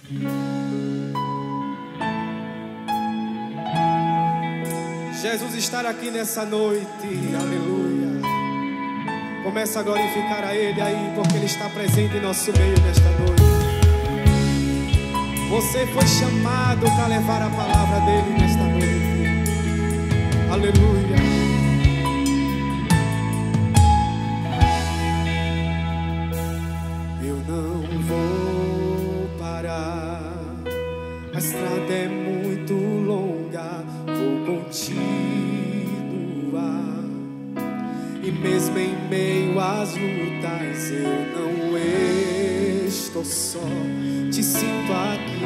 Jesus está aqui nessa noite, aleluia. Começa a glorificar a Ele aí, porque Ele está presente em nosso meio nesta noite. Você foi chamado para levar a palavra dEle nesta noite, aleluia. Eu não vou parar, a estrada é muito longa, vou continuar. E mesmo em meio às lutas eu não estou só, te sinto aqui.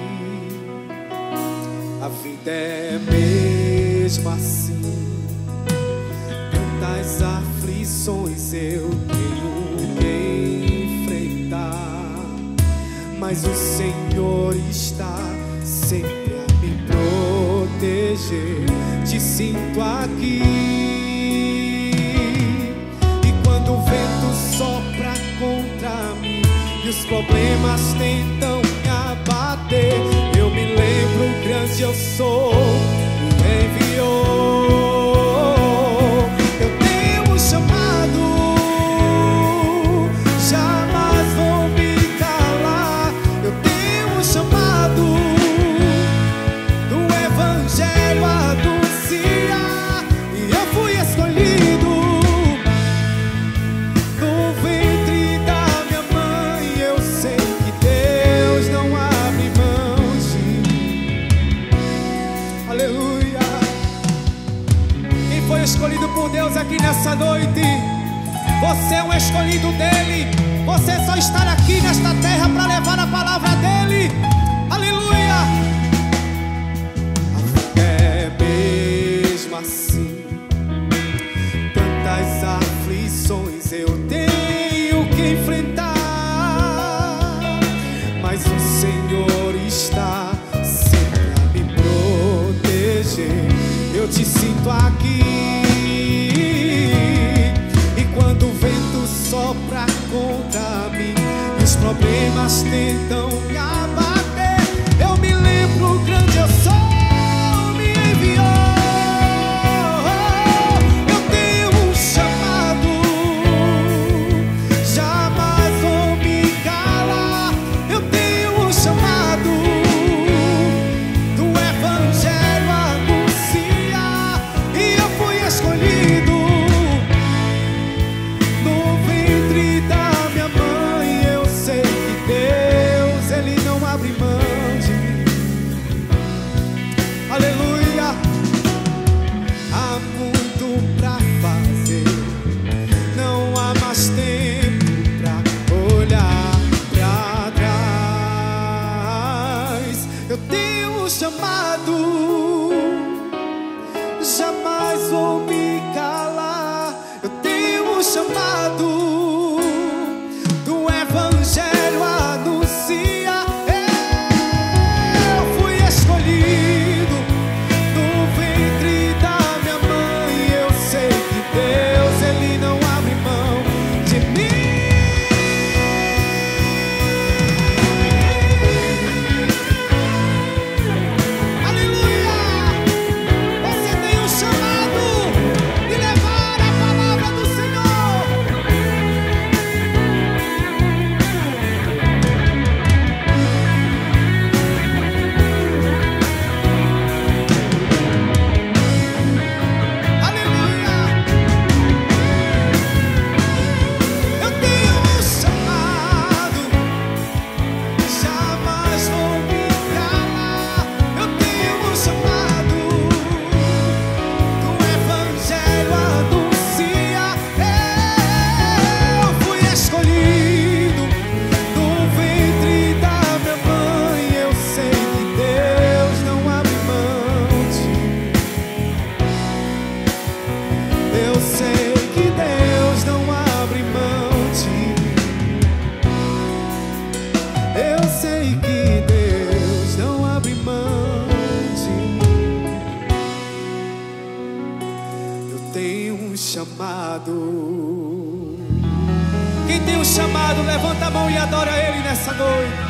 A vida é mesmo assim, tantas aflições eu tenho que enfrentar, mas o Senhor está sempre a me proteger. Te sinto aqui, e quando o vento sopra contra mim e os problemas tentam me abater, eu me lembro o grande eu sou, me enviou. Eu tenho um chamado, jamais vou me calar. Eu tenho um chamado do Evangelho a anunciar, e eu fui escolhido no ventre da minha mãe. Eu sei que Deus não abre mão de mim, aleluia. Quem foi escolhido por Deus aqui nessa noite? Você é um escolhido dEle. Você só está aqui nesta terra para levar a palavra dEle, aleluia. É mesmo assim, tantas aflições eu tenho que enfrentar, mas o Senhor está sempre a me proteger. Eu te sinto aqui, e quando o vento sopra contra mim e os problemas tentam me abater, eu me lembro o grande eu sou. Jamais vou me calar. Eu tenho um chamado do Evangelho a anunciar. Eu fui escolhido no ventre da minha mãe. Eu sei que Deus, Ele não abre mão de mim. Chamado. Quem tem um chamado, levanta a mão e adora Ele nessa noite.